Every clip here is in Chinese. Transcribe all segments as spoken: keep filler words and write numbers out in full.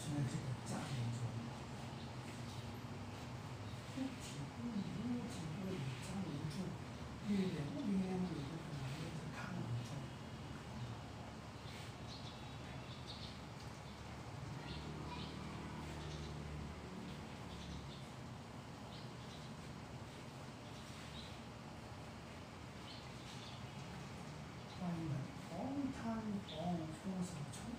成了这个家庭中，不体不理，不体不理，张无助，月亮月亮里的可能是看不中。关门黄滩黄风手冲。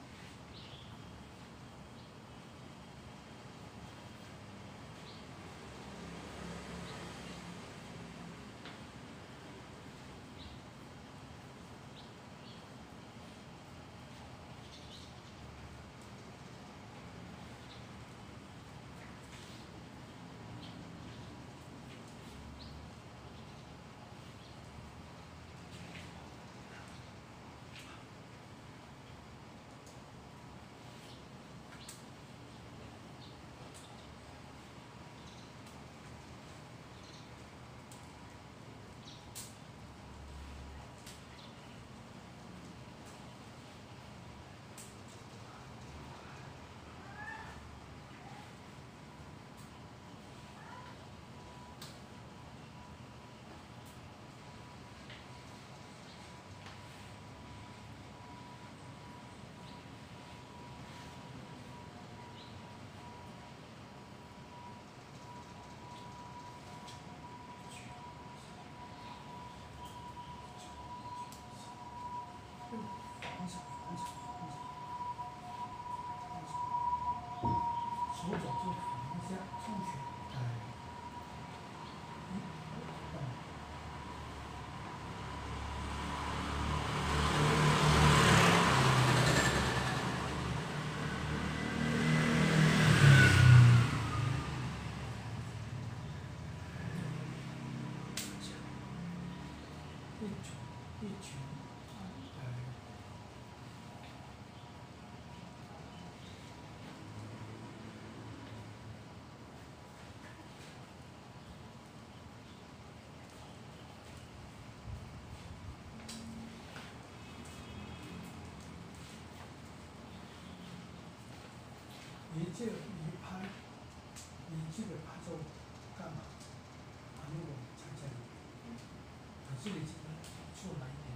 放下，放下，放下，放下，手肘就放下，上去，哎，一，二。一拳，一拳，哎。你这个你拍，你这个拍照干嘛？反正我在这里，我这里这个出来一点，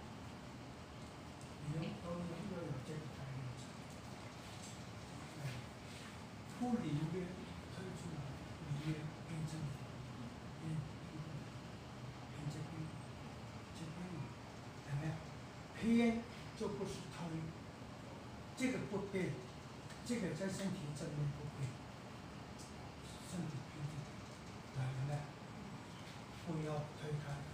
你要都要要有这个概念。哎，脱离约推出来，离约变正，变变这边，这边有没有？偏就不是推，这个不变。这个在身体正面不变，身体平静，来来来，不要推开。